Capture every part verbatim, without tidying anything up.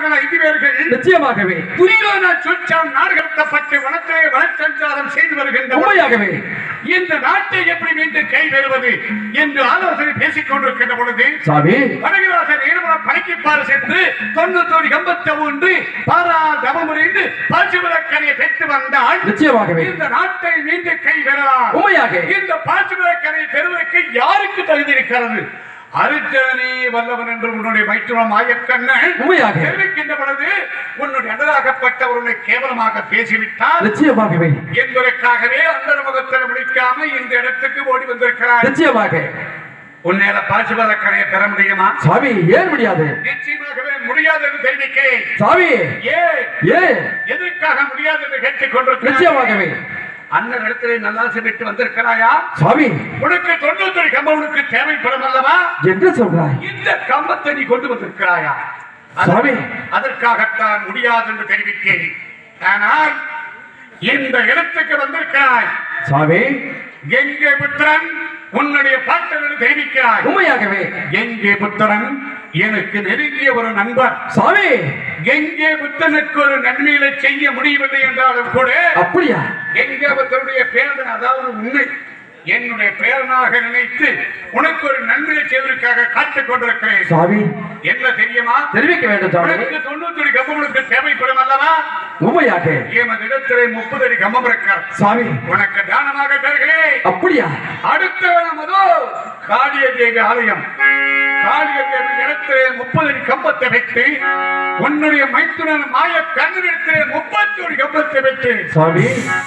மகன் ஐந்து பேர்கள் நிச்சயமாகவே துரியோதன சொற்சாம் நாடுகடத்தப்பட்டு வனத்திலே வனச்சஞ்சாரம் செய்து வருகின்ற உண்மையாகவே இந்த நாட்டை எப்படி மீண்டும் கை பெறுவது என்று ஆலோசனை பேசிக் கொண்டிருக்கின்ற பொழுது சாமி வடகிராசர் ஈரமலம் பணிக்குப்பாறு சென்று தொண்ணூத்தோடி கம்பத்தை ஒன்று பாரா தவமுறைந்து பாசிமலக்கரையை பெற்று வந்தால் நிச்சயமாகவே இந்த நாட்டை மீண்டும் கை பெறலாம். உண்மையாக இந்த பாசிமலக்கரையை பெறுவதற்கு யாருக்கு தகுதி இருக்கிறது? அருஜனே வல்லவன் என்று உன்னுடைய மைத்துனம் மாயக்கண்ணன் உண்மையாக தெரிவிக்கின்ற பொழுது உன்னுடைய அடராகப்பட்டவர் உன்னை கேவலமாக பேசிவிட்டார் நிச்சயமாகவே என்பதற்காகவே அந்த முகத்தில் முடிக்காம இந்த இடத்துக்கு ஓடி வந்திருக்கிறார். நிச்சயமாக உன்னையில பாசிமலக்கரையை பெற முடியுமா? சாமி ஏன் முடியாது? நிச்சயமாகவே முடியாது என்று தெரிவிக்கிறேன். சாமி ஏ ஏ எதற்காக முடியாது என்று கேட்டுக் கொண்டிருக்கிறேன். நிச்சயமாகவே அண்ணன் இடத்திலே நல்லாசி விட்டு வந்திருக்கிறாயா? சாமி உனக்கு தொண்ணூத்தி கம்பம் உனக்கு தேவைப்படும் அல்லவா என்று சொல்றாய். இந்த கம்பத்தை நீ கொண்டு வந்திருக்கிறாயா? சாமி அதற்காகத்தான் முடியாது என்று தெரிவித்தேன். ஆனால் இந்த இடத்துக்கு வந்திருக்கிறாய். சாமி எங்கே புத்திரன் உன்னுடைய பாட்டல் தெரிவிக்கிறாய். உண்மையாகவே எங்கே புத்திரன் எனக்கு நெருங்கிய ஒரு நண்பர். சாமி எங்கே புத்தனுக்கு ஒரு நன்மையில செய்ய முடியவில்லை என்றாலும் கூட அப்படியா எங்கே புத்தனுடைய பேரன் அதாவது உண்மை என்னுடைய பேரனாக நினைத்து உனக்கு ஒரு நன்மையை செய்வதற்காக காத்துக் கொண்டிருக்கிறேன். சாமி என்ன தெரியுமா? தெரிவிக்க வேண்டும் சாமி. உனக்கு தொண்ணூத்தி அடி கம்பமுக்கு தேவைப்படும் அல்லவா? உண்மையாக எமது இடத்திலே முப்பது அடி கம்பம் இருக்கிறார். சாமி உனக்கு தானமாக தருகிறேன். அப்படியா அடுத்த நமதோ காளிய தேவி ஆலயம். காளிய தேவி இடத்திலே முப்பது அடி கம்பத்தை வைத்து உன்னுடைய மைத்துனன் மாய கண்ணிடத்திலே முப்பத்தி ஒரு கம்பத்தை வைத்து சாமி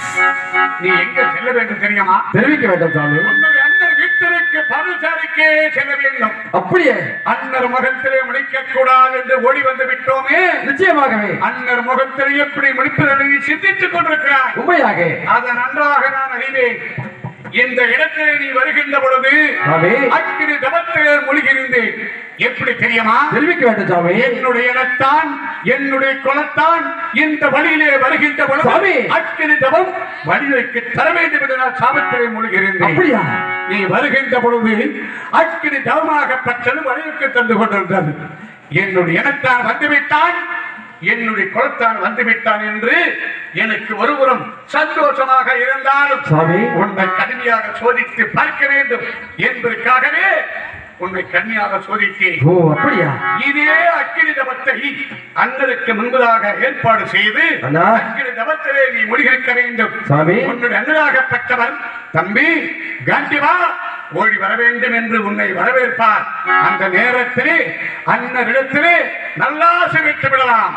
நீ எங்க செல்ல வேண்டும் தெரியுமா? தெரிவிக்க வேண்டும் சாமி. உன்னுடைய அண்ணன் வீட்டிற்கு பருசாரிக்கே செல்ல வேண்டும். அப்படியே அண்ணர் முகத்திலே முடிக்க கூடாது என்று ஓடி வந்து விட்டோமே. நிச்சயமாகவே அண்ணர் முகத்திலே எப்படி முடிப்பதை நீ சிந்தித்துக் கொண்டிருக்கிறாய். உண்மையாக அதை நன்றாக நான் அறிவேன். இந்த இடத்திலே நீ வருகின்ற பொழுது அக்கினி தபத்திலே மூழ்கியிருந்தேன். எப்படி தெரியுமா? தெரிவிக்க வேண்டும் சாமி. என்னுடைய இடத்தான் என்னுடைய குலத்தான் இந்த வழியிலே வருகின்ற பொழுது அக்கினி தபம் வழிக்கு தர வேண்டும் என்று நான் சாபத்திலே மூழ்கியிருந்தேன். அப்படியா நீ வருகின்ற பொழுது அக்கினி தவமாகப்பட்டது வழிக்கு தந்து கொண்டிருந்தது. என்னுடைய இடத்தான் வந்துவிட்டான் என்னுடைய குலத்தான் வந்துவிட்டான் என்று எனக்கு ஒருபுறம் சந்தோஷமாக இருந்தாலும் உன்னை கடுமையாக சோதித்து பார்க்க வேண்டும் என்பதற்காகவே உன்னை கடுமையாக சோதித்தேன். ஓ அப்படியா? இதே அக்கினி தபத்தை அண்ணனுக்கு முன்பதாக ஏற்பாடு செய்து அக்கினி தபத்திலே நீ முடிக்க வேண்டும். உன்னுடைய அண்ணனாகப்பட்டவன் தம்பி காந்திவா ஓடி வர வேண்டும் என்று உன்னை வரவேற்பார். அந்த நேரத்திலே அண்ணனிடத்திலே நல்லாசை வைத்து விடலாம்.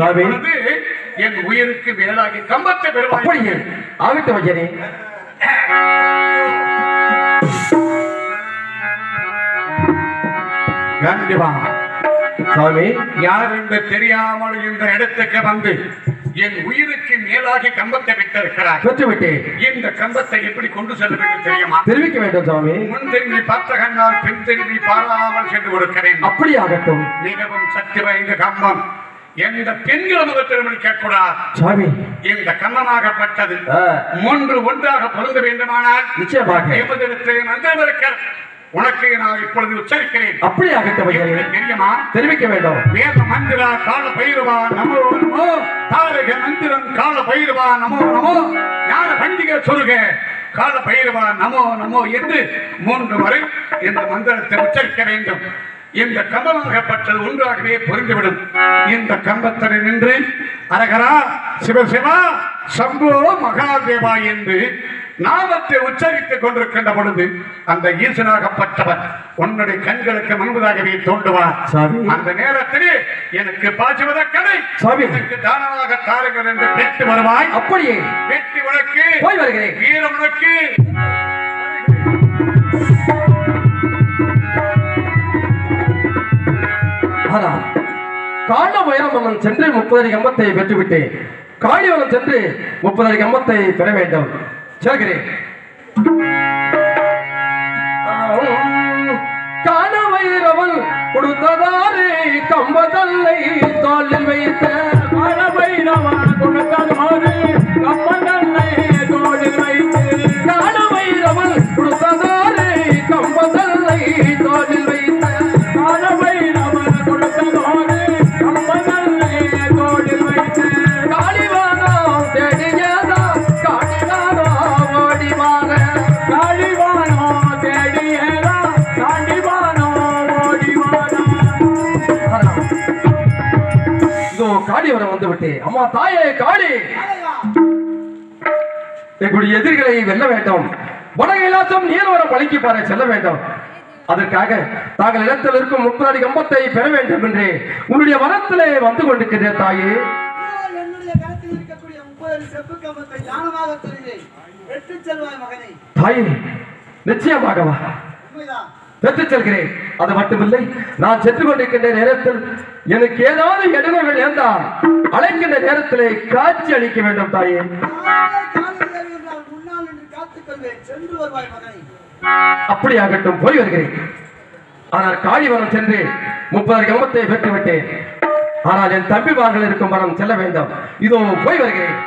என் உயிருக்கு மேலாகி கம்பத்தை பெறுவாய். ஆகட்டும் வஜனே. கண்டிப்பா சாமி யார் என்று தெரியாமல் இந்த இடத்துக்கு வந்து என் உயிருக்கு மேலாகி கம்பத்தை விட்டிருக்கிறார். பெற்றுவிட்டேன். இந்த கம்பத்தை எப்படி கொண்டு செல்ல வேண்டும் தெரியுமா? தெரிவிக்க வேண்டும் சாமி. முன் திரும்பி பார்த்த கண்ணால் பின் திரும்பி பாராமல் சென்று கொடுக்கிறேன். அப்படி ஆகட்டும். மிகவும் சக்தி வாய்ந்த கம்பம். எந்த பெண்கள் முகத்தில் முடிக்கக்கூடாது சாமி. இந்த கம்பமாகப்பட்டது மூன்று ஒன்றாக பொருந்த வேண்டுமானால் நிச்சயமாக எமதிடத்திலே மந்திரம் இருக்கிறது. உனக்கு நான் இப்பொழுது உச்சரிக்கிறேன். அப்படி ஆகட்டும் தெரியுமா? தெரிவிக்க வேண்டும். வேத மந்திரா கால பைரவா நமோ நமோ தாரக மந்திரம் கால பைரவா நமோ நமோ ஞான பண்டிகை சொல்க கால பைரவா நமோ நமோ என்று மூன்று முறை இந்த மந்திரத்தை உச்சரிக்க வேண்டும். இந்த கம்பமாகப்பட்டது ஒன்றாகவே பொருந்துவிடும். இந்த கம்பத்தில் நின்று அரகரா சிவசிவா சம்போ மகாதேவா என்று நாமத்தை உச்சரித்துக் கொண்டிருக்கின்ற பொழுது அந்த ஈசனாகப்பட்டவர் உன்னுடைய கண்களுக்கு முன்பதாகவே தோன்றுவார். அந்த நேரத்தில் எனக்கு பாசுவத கடை எனக்கு தானமாக தாருங்கள் என்று பெற்று வருவாய். அப்படியே வெற்றி உனக்கு போய் வருகிறேன். வீரம் உனக்கு. கால வைரமன் சென்று முப்பது அடி கம்பத்தை பெற்றுவிட்டேன். காளிவனம் சென்று முப்பது அடி கம்பத்தை பெற வேண்டும். சொல்கிறேன். கால வைரவன் கொடுத்ததாரே கம்பதல்லை தோளில் வைத்த கால வைரவன் கொடுத்ததாரே கம்பதல்லை தோளில் வைத்து கால வைரவன் கொடுத்ததாரே கம்பதல்லை தோளில் வைத்த கால வைரவன் கொடுத்ததாரே கம்பதல்லை காளிவரம் வந்து விட்டேன். அம்மா தாயே காளி, எங்களுடைய எதிரிகளை வெல்ல வேண்டும். வடகைலாசம் நீர்வரம் பழிக்கு பாறை செல்ல வேண்டும். அதற்காக தாங்கள் இடத்தில் இருக்கும் முப்பது கம்பத்தை பெற வேண்டும் என்று உன்னுடைய வரத்திலே வந்து கொண்டிருக்கிறேன் தாயே. தாயே, நிச்சயமாகவா பெற்றுச் செல்கிறேன். அது மட்டுமில்லை, நான் சென்று கொண்டிருக்கின்ற நேரத்தில் எனக்கு ஏதாவது இடங்கள் இருந்தால் அழைக்கின்ற நேரத்திலே காட்சி அளிக்க வேண்டும் தாயே. அப்படியாகட்டும், போய் வருகிறேன். ஆனால் காளிவனம் சென்று முப்பது கம்பத்தை பெற்று விட்டேன். ஆனால் என் தம்பிமார்கள் இருக்கும் வனம் செல்ல வேண்டும். இதோ போய் வருகிறேன்.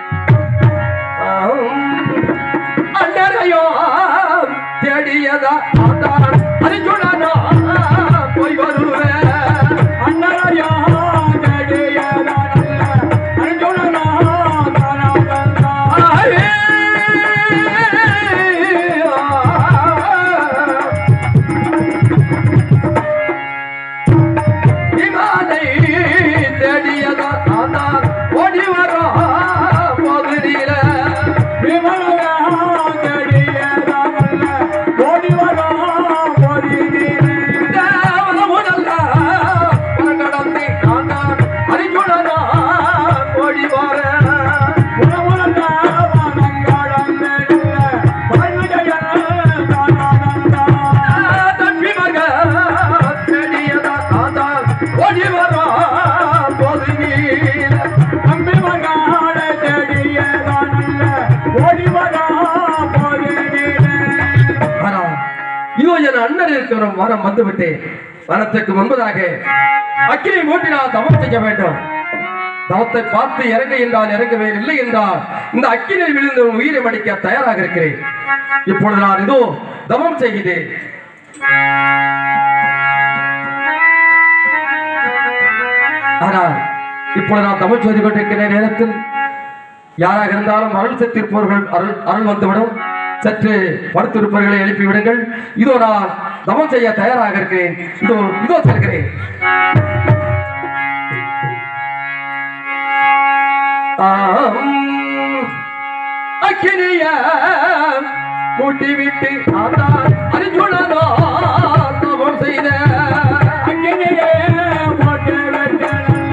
அண்டரையோ தேடியதா அறிஞ்சுடனோ போய் வருவேன். அண்டரையோ தேடியதா அறிஞ்சுடனோ விமானை தேடியதா ஆதான் ஓடி வரோ போகிறீர. விமானா தேடியதா ஓடி வரோ போகிறீர. தேவன முதல்ல கடந்தி ஆதான் அறிஞ்சுடனோ ஓடி வர. அண்ணன் இருக்கிற வரம் வந்துவிட்டேன். வரத்துக்கு முன்பதாக அக்கினி மூட்டி நான் தவம் செய்ய வேண்டும். தவத்தை பார்த்து இறங்க என்றால் இறங்கவே இல்லை என்றால் இந்த அக்கினில் விழுந்து உயிரை மடிக்க தயாராக இருக்கிறேன். இப்பொழுது நான் இதோ தவம் செய்கிறேன். ஆனால் இப்பொழுது நான் தவம் செய்து கொண்டிருக்கிற நேரத்தில் யாராக இருந்தாலும் அருள் செத்திருப்பவர்கள் அருள் அருள் வந்துவிடும். சற்று படுத்திருப்பவர்களை எழுப்பி விடுங்கள். இதோ நான் தவம் செய்ய தயாராக இருக்கிறேன். இதோ இதோ செல்கிறேன். அக்கினிய மூட்டி விட்டு ஆதான் அறிஞ்சுடனோ தவம் செய்த. அக்கினிய மூட்டி விட்டு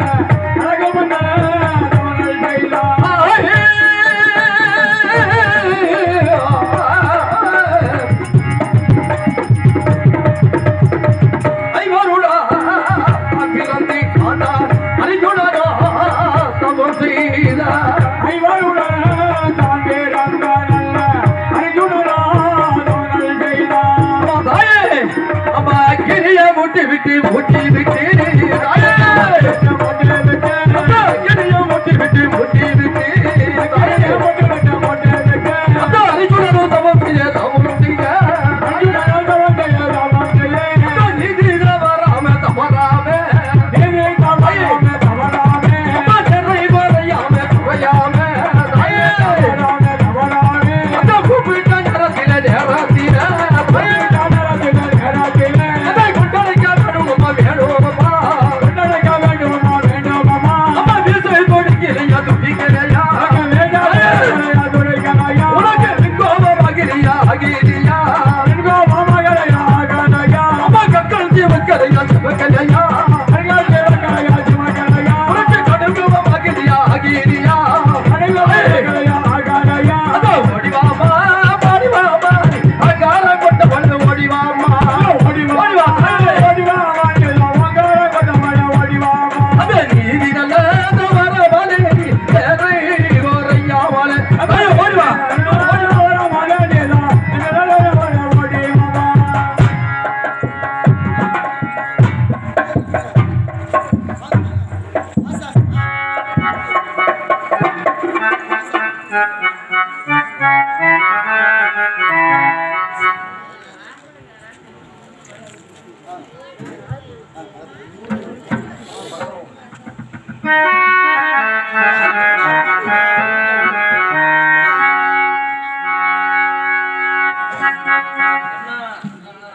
முட்டி விட்டு முட்டி விட்டு முட்டி விட்டு முட்டி விட்டு அறிஞ்சுடனோ தவம் செய்ய தவம் செய்ய நிதி தவறாம தவறாம சென்னை வரையாம குறையாம கூப்பிட்ட நேரத்தில நேரத்தில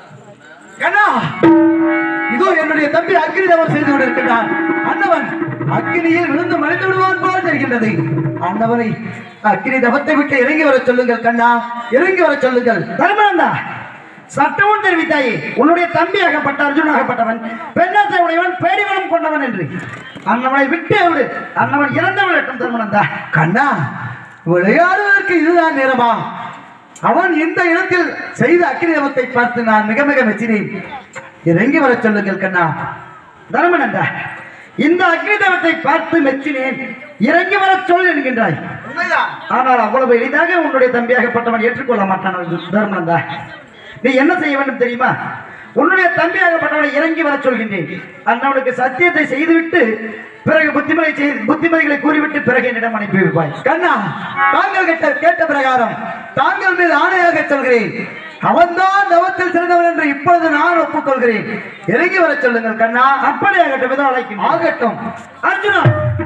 இதோ என்னுடைய தம்பி அக்னி தவம் செய்து கொண்டிருக்கிறான். அண்ணவன் அக்கினியில் விழுந்து மறைந்து விடுவான் போல் தெரிகின்றது. ஆண்டவரை அக்கினி தவத்தை விட்டு இறங்கி வர சொல்லுங்கள் கண்ணா, இறங்கி வர சொல்லுங்கள். தர்மனந்தா, சட்டமும் தெரிவித்தாயே, உன்னுடைய தம்பியாகப்பட்ட அர்ஜுனாகப்பட்டவன் பெண்ணாசை உடையவன் பேடிவனம் கொண்டவன் என்று. அண்ணவனை விட்டு விடு, அண்ணவன் இறந்தவன் எட்டும். தர்மனந்தா கண்ணா, விளையாடுவதற்கு இதுதான் நேரமா? அவன் இந்த இடத்தில் செய்த அக்கினி தவத்தை பார்த்து நான் மிக மிக மெச்சினேன். இறங்கி வர சொல்லுங்கள் கண்ணா. தர்மனந்தா, இந்த அக்னி தவத்தை பார்த்து மெச்சினேன், இறங்கி வர சொல் என்கின்றாய். ஆனால் அவ்வளவு எளிதாக உன்னுடைய தம்பியாகப்பட்டவன் ஏற்றுக்கொள்ள மாட்டான். தர்மனந்தா, நீ என்ன செய்ய வேண்டும் தெரியுமா? உன்னுடைய தம்பியாகப்பட்டவனை இறங்கி வர சொல்கின்றேன். அண்ணவனுக்கு சத்தியத்தை செய்துவிட்டு பிறகு புத்திமதி செய்து புத்திமதிகளை கூறிவிட்டு பிறகு என்னிடம் அனுப்பி வைப்பாய். கண்ணா, தாங்கள் கேட்ட கேட்ட பிரகாரம் தாங்கள் மீது ஆணையாக சொல்கிறேன். அவன்தான் தவத்தில் சிறந்தவன் என்று இப்பொழுது நான் ஒப்புக்கொள்கிறேன். இறங்கி வர சொல்லுங்கள் கண்ணா. அப்படியாகட்டும், ஏதோ அழைக்கும். ஆகட்டும். அர்ஜுனா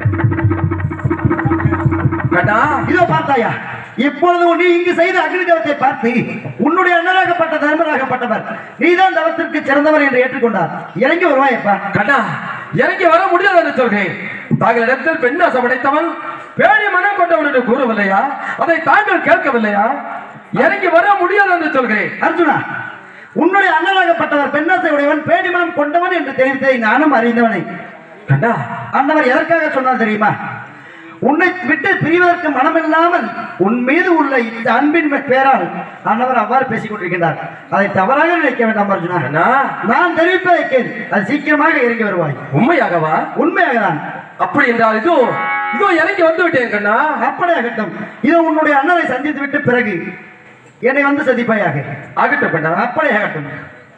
கண்ணா, இதோ பார்த்தாயா, இப்பொழுது நீ இங்கு செய்த அக்னி தவத்தை பார்த்து உன்னுடைய அண்ணனாகப்பட்ட தர்மராகப்பட்டவர் நீதான் தவத்திற்கு சிறந்தவர் என்று ஏற்றுக்கொண்டார். இறங்கி வருவாயப்பா. கண்ணா, இறங்கி வர முடியாது என்று சொல்கிறேன். தாங்களிடத்தில் பெண்ணாசை படைத்தவன் பேடி மனம் கொண்டவன் என்று கூறவில்லையா? அதை தாங்கள் கேட்கவில்லையா? இறங்கி வர முடியாது என்று சொல்கிறேன். அர்ஜுனா, உன்னுடைய அண்ணனாகப்பட்டவர் பெண்ணாசை உடையவன் பேடி மனம் கொண்டவன் என்று தெரிவித்ததை நானும் அறிந்தவனை. கண்ணா, அண்ணவர் எதற்காக சொன்னார் தெரியுமா? உன்னை விட்டு பிரிவதற்கு மனமில்லாமல் உன் மீது உள்ள இந்த அன்பின் பேரால் அண்ணவர் அவ்வாறு பேசிக் கொண்டிருக்கின்றார். அதை தவறாக நினைக்க வேண்டாம் அர்ஜுனா. நான் தெரிவிப்பதை கேள், அது சீக்கிரமாக இறங்கி வருவாய். உண்மையாகவா? உண்மையாக தான். அப்படி என்றால் இதோ இதோ இறங்கி வந்து விட்டேன் கண்ணா. அப்படியாகட்டும். இதோ உன்னுடைய அண்ணனை சந்தித்து விட்டு பிறகு என்னை வந்து சந்திப்பாயாக. ஆகட்டும் கண்ணா. அப்படியாகட்டும்.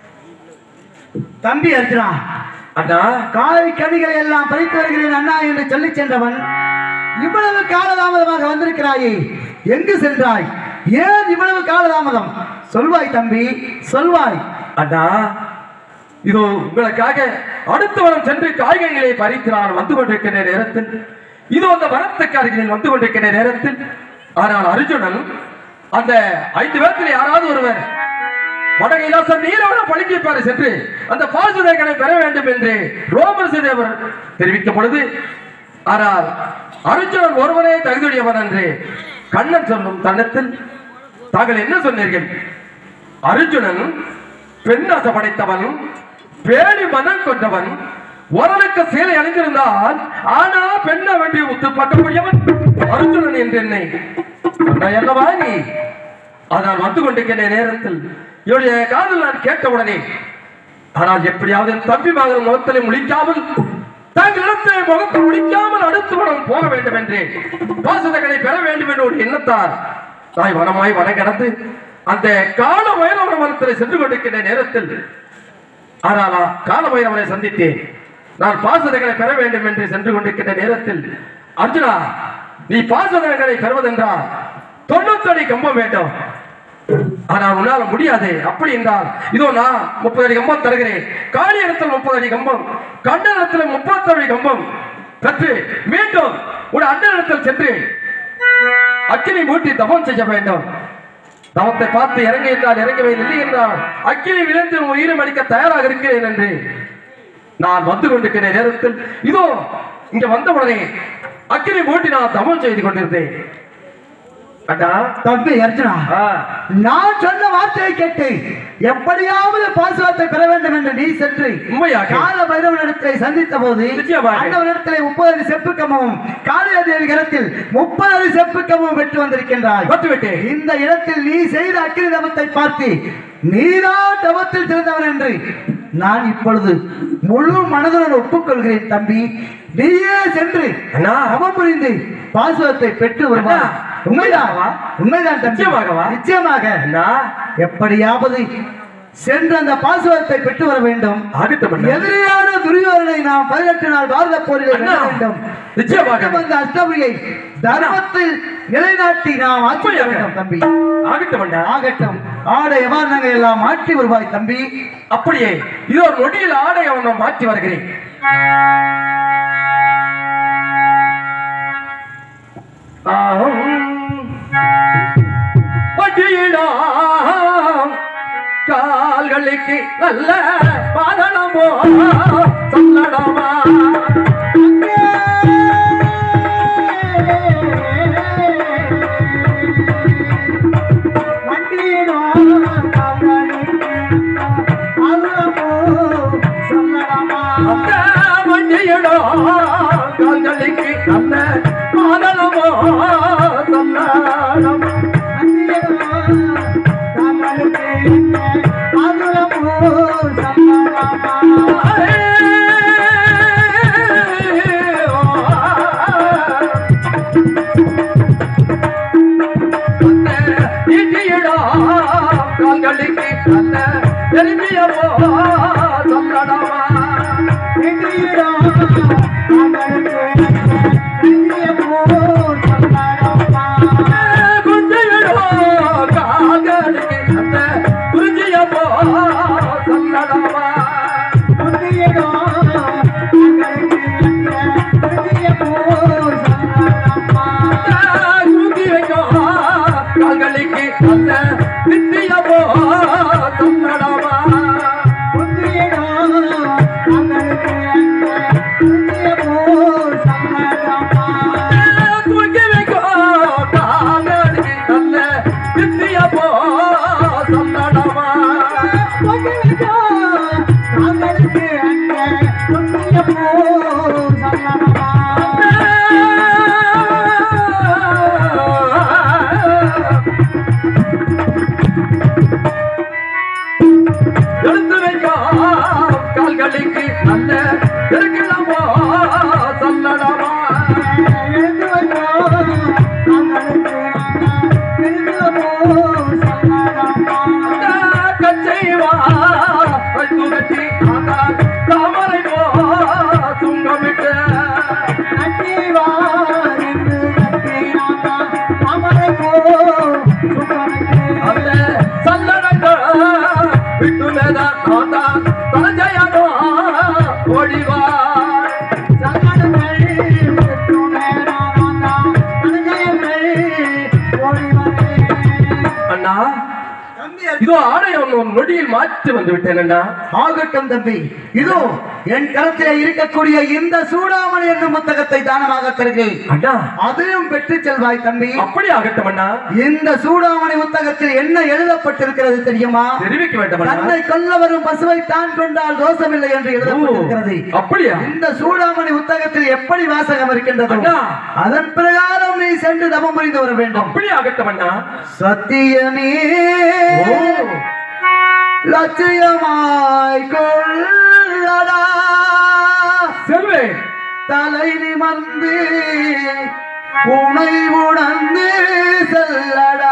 தம்பி அர்ஜுனா, அண்ணா, காய் கனிகளை எல்லாம் பறித்து வருகிறேன் அண்ணா என்று சொல்லி சென்றவன் இவ்வளவு காலதாமதமாக வந்திருக்கிறாயே, எங்கு சென்றாய்? ஏன் இவ்வளவு காலதாமதம்? சொல்வாய் தம்பி, சொல்வாய். அண்ணா, இதோ உங்களுக்காக அடுத்த வாரம் சென்று காய்கறிகளை பறித்து நான் வந்து கொண்டிருக்கிற நேரத்தில், இதோ அந்த வரத்துக்காரர்களில் வந்து கொண்டிருக்கிற நேரத்தில், ஆனால் அர்ஜுனன் அந்த ஐந்து பேர்த்தில் யாராவது ஒருவர் வடகைலாசம் நீரவன பழிப்பாரு சென்று அந்த பாசுதேகனை பெற வேண்டும் என்று ரோமர் தேவர் தெரிவித்த பொழுது, ஆனால் அர்ஜுனன் ஒருவனே தகுதியுடையவன் என்று கண்ணன் சொல்லும் தன்னத்தில் தாங்கள் என்ன சொன்னீர்கள்? அர்ஜுனன் பெண்ணாசை படைத்தவன், பேடி மனம் கொண்டவன், ஒருவனுக்கு சேலை அணிந்திருந்தால் ஆனா பெண்ண வேண்டிய உத்து பார்க்கக்கூடியவன் அர்ஜுனன் என்று என்னை அல்லவா நீ? ஆனால் வந்து கொண்டிருக்கிற நேரத்தில் என்னுடைய காதல் நான் கேட்டவுடனே, ஆனால் எப்படியாவது என் தம்பி மகன் முகத்திலே முழிக்காமல் தாங்களிடத்தை முகத்தில் முழிக்காமல் அடுத்து வனம் போக வேண்டும் என்று பாசுதகளை பெற வேண்டும் என்ற ஒரு எண்ணத்தால் தாய் வனமாய் வன கிடந்து அந்த கால வைரவன வனத்தில் சென்று கொண்டிருக்கின்ற நேரத்தில், ஆனால் கால வைரவனை சந்தித்தேன். நான் பாசுதங்களை பெற வேண்டும் என்று சென்று கொண்டிருக்கின்ற நேரத்தில், அர்ஜுனா, நீ பாசுதங்களை பெறுவதென்றால் தொண்ணூத்தி அடி கம்பம் வேண்டும். ஆனால் உன்னால முடியாது. அப்படி என்றால் இதோ நான் முப்பது அடி கம்பம் தருகிறேன். காளி இடத்தில் முப்பது அடி கம்பம், கண்டனத்தில் முப்பத்தி அடி கம்பம் பெற்று மீண்டும் ஒரு அண்டனத்தில் சென்று அக்கினி மூட்டி தவம் செய்ய வேண்டும். தவத்தை பார்த்து இறங்க என்றால் இறங்கவே இல்லை என்றால் அக்கினி விழுந்து உயிரை அளிக்க தயாராக இருக்கிறேன் என்று நான் வந்து கொண்டிருக்கிற நேரத்தில் இதோ இங்க வந்தவுடனே அக்கினி மூட்டி நான் தவம் செய்து கொண்டிருந்தேன். தம்பி அர்ஜுனா, நான் சொன்ன வார்த்தையை கேட்டு எப்படியாவது பாசுவத்தை பெற வேண்டும் என்று நீ சென்று கால பைரவனிடத்தை சந்தித்த போது அண்ணவனிடத்திலே முப்பது அடி செப்பு கம்பமும் காளியா தேவி இடத்தில் முப்பது அடி செப்பு கம்பமும் பெற்று வந்திருக்கின்றாய். இந்த இடத்தில் நீ செய்த அக்கினி தவத்தை பார்த்து நீதான் தவத்தில் சிறந்தவன் என்று நான் இப்பொழுது முழு மனதுடன் ஒப்புக்கொள்கிறேன். தம்பி, நீயே சென்று தவம் புரிந்து பாசுவத்தை பெற்று வருவாய். உண்மைதான், உண்மைதான் தம்பி, நிச்சயமாக எப்படியாவது சென்று அந்த பாசுவத்தை பெற்று வர வேண்டும். எதிரியான துரியோதனை நாம் பதினெட்டு நாள் பாரத போரில் வெல்ல வேண்டும். நிச்சயமாக அந்த அஷ்டமியை தர்மத்தில் நிலைநாட்டி நாம் ஆட்சி வேண்டும். தம்பி, ஆகட்டும் ஆகட்டும். ஆடை எவ்வாறு எல்லாம் மாற்றி வருவாய் தம்பி. அப்படியே இது ஒரு நொடியில் ஆடை அவன் மாற்றி வருகிறேன். கால்களுக்கு நல்ல பாதனமோ சொல்லடமா வண்டியடோ கால்களுக்கு நல்ல மாதளமோ சந்தானம் கால்களுக்கு நல்ல தெரிஞ்சியமோ சந்தனமா கால்களுக்கு நல்ல இருக்கலாமோ சந்தனமா கச்சைவா துகச்சி தாமரை போ துங்கமிட்டு அந்த சந்தனங்கள் விட்டுலதான் நான் தலஜயனோ ஓடிவா அண்ணா இதோ ஆடை ஒன்று நொடியில் மாற்றி வந்து விட்டேன் அண்ணா. ஆகட்டும் தம்பி, இதோ என் கரத்திலே இருக்கக்கூடிய இந்த சூடாமணி என்னும் புத்தகத்தை தானமாக தருகிறேன். அண்ணா அதையும் பெற்று செல்வாய் தம்பி. அப்படி ஆகட்டும் அண்ணா. இந்த சூடாமணி புத்தகத்தில் என்ன எழுதப்பட்டிருக்கிறது தெரியுமா? தெரிவிக்க வேண்டும். தன்னை கொல்ல வரும் பசுவை தான் கொண்டால் தோஷமில்லை என்று எழுதப்பட்டிருக்கிறது. அப்படியா? இந்த சூடாமணி புத்தகத்தில் எப்படி வாசகம் இருக்கின்றது அதன் பிரகாரம் நீ சென்று தவம் புரிந்து வர வேண்டும். அப்படி ஆகட்டும் அண்ணா. சத்தியமே லட்சியமாய் கொள்ளடா செல்வே தலை நிமர்ந்து உனை உணர்ந்து செல்லடா.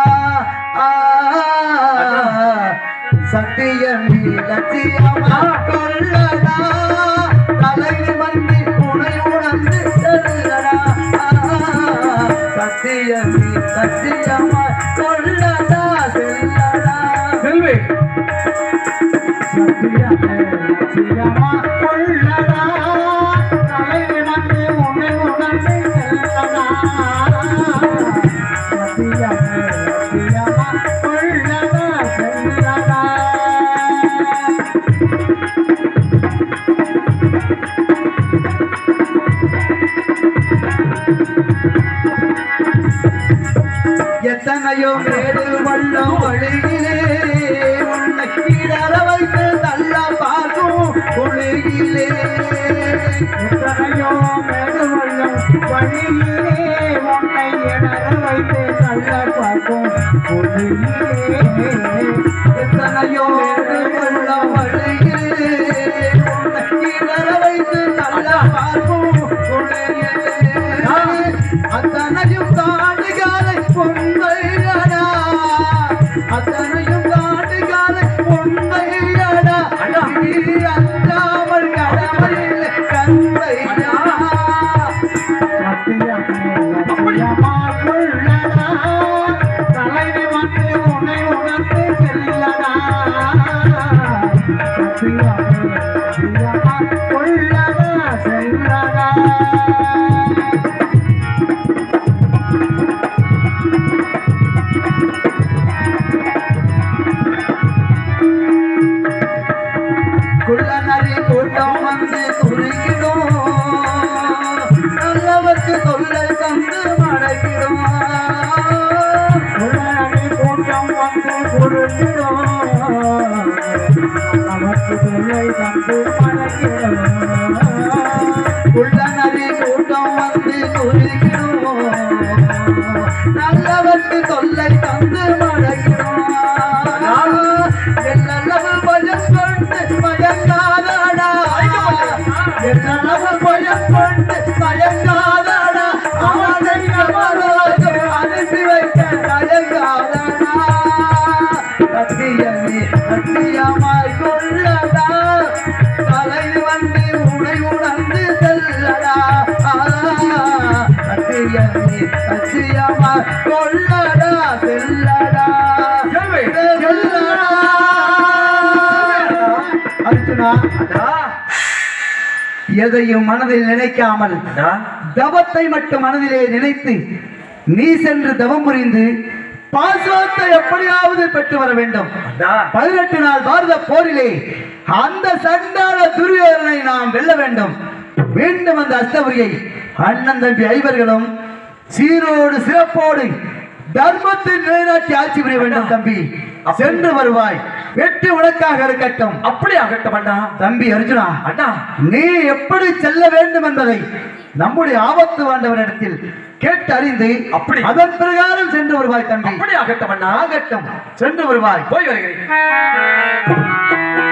சத்தியமே லட்சியமாய் கொள்ளடா தலை நிமர்ந்து உனை உணர்ந்து செல்லடா. சத்தியமே லட்சியமாய் கொள்ளடா செல்லடா. செல்வே எத்தனையோ மேடு வள்ளம் வழியிலே உன்னை கீழற வைத்து தள்ள பார்க்கும் ஒளியிலே. எத்தனையோ மேடு வள்ளம் வழியிலே உன்னை இடற வைத்து தள்ள பார்க்கும் ஒளியிலே. எத்தனையோ மேடு வள்ளம் வழியிலே உன்னை கீழற வைத்து தள்ள பார்க்கும் ஒளியிலே. அத்தனையும் தாண்டுகாலை பொன்மையடா அத்தனையும் தாண்டுகாலை பொன்மையடா அல்லாமல் கடமையில் கண்மையா. தலைவி வந்து உன்னை உணர்ந்து செல்லடா. கொள்ளடா செல்லடா. குள்ளநரி கூட்டம் வந்து குறுகிடும் நல்லவர்க்கு தொல்லை தந்து மடக்கிடும். குள்ளநரி கூட்டம் வந்து குறுகிடும் நல்லவர்க்கு தொல்லை தந்து மடக்கிடும். அவன் பயம் கொண்டு மயங்காதடா அவனை கமலோடு அனுப்பி வைக்க தயங்காதடா சத்தியமே சத்தியமாய் கொள்ளடா தலை வந்து உடை உணர்ந்து செல்லடா சத்தியமே சத்தியமாய் கொள்ளடா செல்லடா செல்லடா அர்ஜுனா எதையும் மனதில் நினைக்காமல் தவத்தை மட்டும் மனதிலே நினைத்து நீ சென்று தவம் புரிந்து பாசுவத்தை எப்படியாவது பெற்று வர வேண்டும். பதினெட்டு நாள் பாரத போரிலே அந்த சண்டாள துரியோதனை நாம் வெல்ல வேண்டும். மீண்டும் அந்த அஸ்தபரியை அண்ணன் தம்பி ஐவர்களும் சீரோடு சிறப்போடு தர்மத்தை நிலைநாட்டி ஆட்சி புரிய வேண்டும். தம்பி சென்று வருவாய், வெற்றி உனக்காக இருக்கட்டும். அப்படி ஆகட்டும் அண்ணா. தம்பி அர்ஜுனா, அண்ணா நீ எப்படி செல்ல வேண்டும் என்பதை நம்முடைய ஆபத்து வாண்டவரிடத்தில் கேட்டு அறிந்து அப்படி அதன் பிரகாரம் சென்று வருவாய். தம்பி அப்படி ஆகட்டும் அண்ணா. ஆகட்டும், சென்று வருவாய். போய் வருகிறேன்.